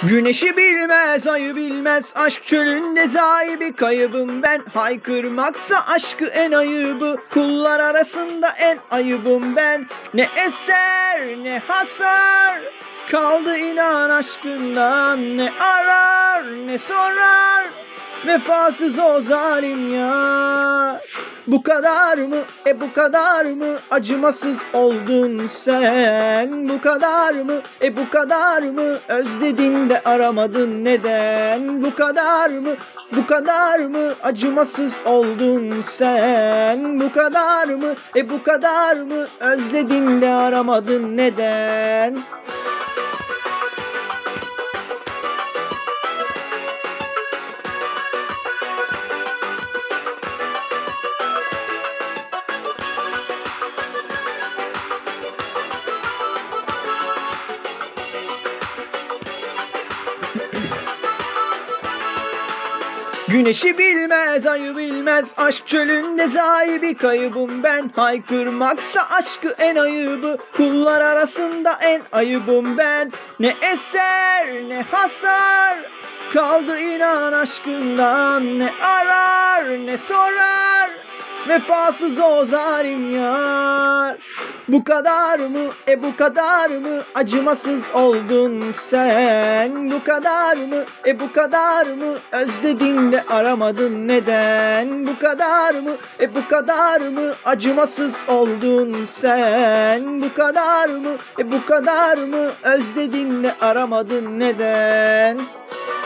Güneşi bilmez, ayı bilmez, aşk çölünde sahibi kaybım ben. Haykırmaksa aşkı en ayıbı, kullar arasında en ayıbım ben. Ne eser ne hasar kaldı inan aşkından, ne arar ne sorar vefasız o zalim yar. Bu kadar mı, bu kadar mı acımasız oldun sen? Bu kadar mı, bu kadar mı özledin de aramadın neden? Bu kadar mı, bu kadar mı acımasız oldun sen? Bu kadar mı, bu kadar mı özledin de aramadın neden? Güneşi bilmez, ayı bilmez, aşk çölünde sahibi kaybım ben. Haykırmaksa aşkı en ayıbı, kullar arasında en ayıbım ben. Ne eser ne hasar kaldı inan aşkından, ne arar ne sorar vefasız o zalim yar. Bu kadar mı, bu kadar mı acımasız oldun sen? Bu kadar mı, bu kadar mı özledin de aramadın neden? Bu kadar mı, bu kadar mı acımasız oldun sen? Bu kadar mı, bu kadar mı özledin de aramadın neden?